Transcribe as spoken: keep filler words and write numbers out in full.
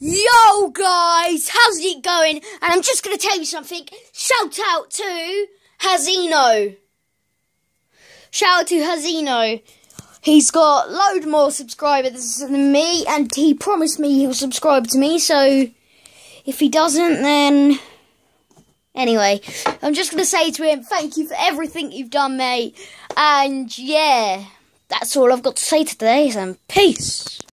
Yo guys, how's it going? And I'm just going to tell you something. Shout out to Hazinho. Shout out to Hazinho. He's got load more subscribers than me, and he promised me he'll subscribe to me, so if he doesn't, then... Anyway, I'm just going to say to him, thank you for everything you've done, mate. And yeah, that's all I've got to say today, and peace.